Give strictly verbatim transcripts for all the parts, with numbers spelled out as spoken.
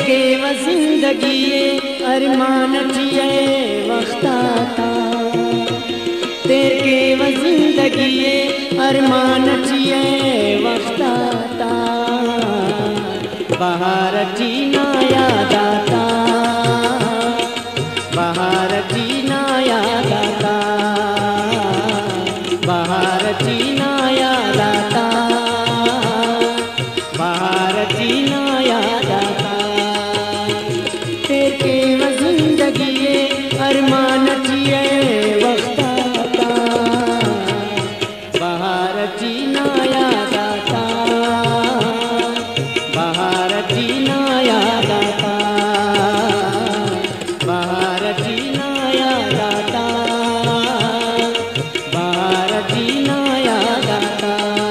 के व जिंदगी अरमान जिए वक्ताता, तेरे के व जिंदगी अरमान जिए वक्ताता, बहार जीना याद आता, बहार जीना याद आता, बहार जीना याद आता, बहार जीना याद आता, तेरे के व जिंदगी अरमान जिए वक्त आता, बहार जीना याद आता, बहार जीना याद आता, बहार जीना याद आता, बहार जीना याद आता।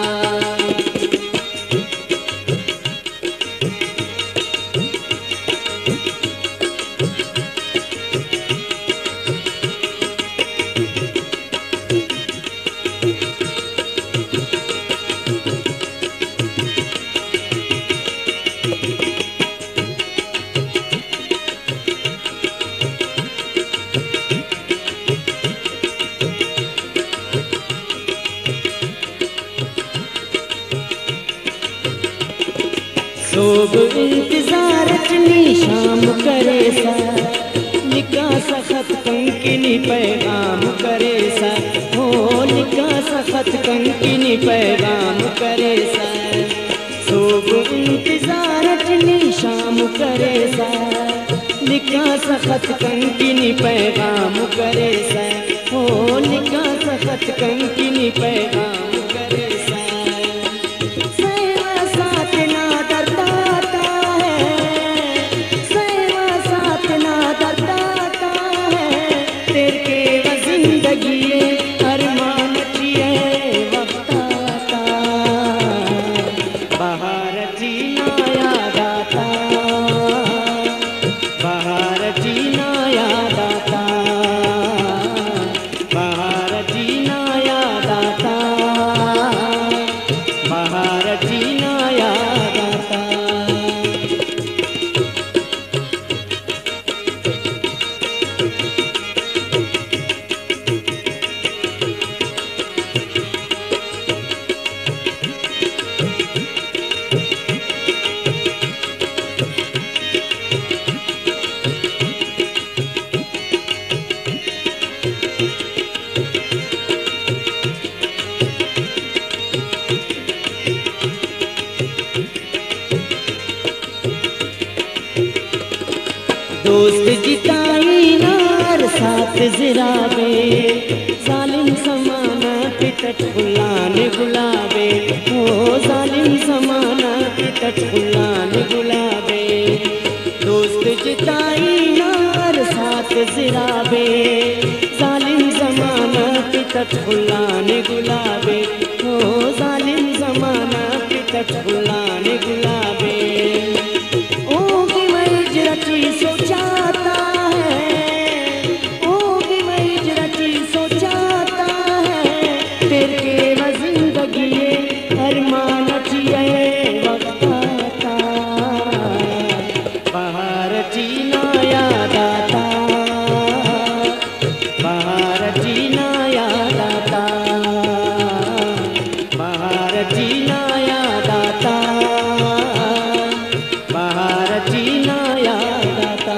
सोब इंतजार चनी शाम करे सा, निका सखत कंकिनी पैगाम करे सा, हो निका सखत कंकिनी पैगाम करे सा, सोब इंतजार चनी शाम करे सा, निका सखत कंकिनी पैगाम करे सा, हो निका सखत कंकिनी पैगाम करे सा, सेवा साथ ना अरमान जिए वक्त आता, बहार जीना याद आता, बहार जीना याद आता, बहार जीना याद आता, बहार जीना याद आता। दोस्त जिताई नार साथ जिराबे, जालिम समाना पिटट फुलान गुलाबे, हो जालिम समाना पिटट फुलान गुलाबे, दोस्त जिताई नार साथ जिराबे, जालिम जमाना पिटट फुलान गुलाबे, हो जालिम जमाना पिटट फुलान गुलाबे, ओ की मजरती सोचाता है, ओ की मजरती सोचाता है, तेरे के व जिंदगी अरमान जिए वक्त आता, बहार जीना याद आता, बहार जीना याद आता, बहार जीना याद आता, बहार जीना याद आता।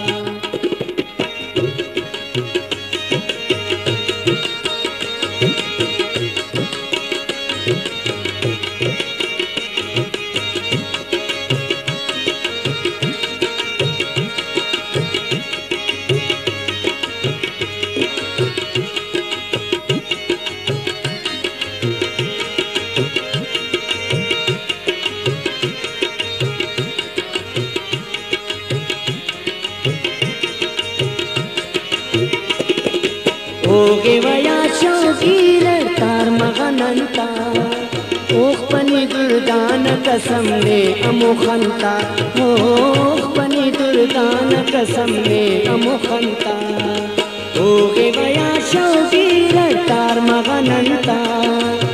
ओगे वया शौकीर तार मगनंता, ओख पनी दुर्दान कसम ने अमुखंता, ओख पनी दुर्दान कसम ने अमुखंता, ओगे वया शौकीर तार मगनंता,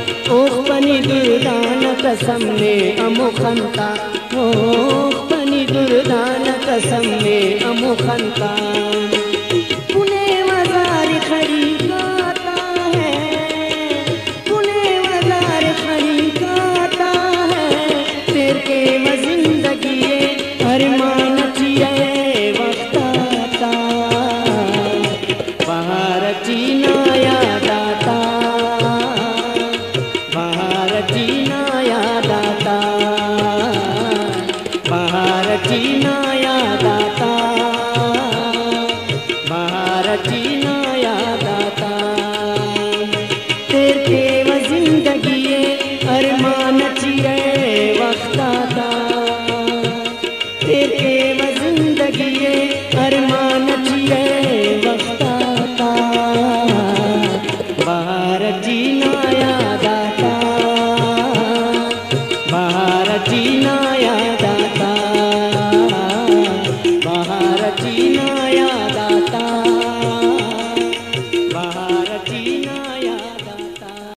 ओख पनी दुर्दान कसम ने अमुखंता, ओख पनी दुर्दान कसम में अमुखंता पुणे मजार खड़ी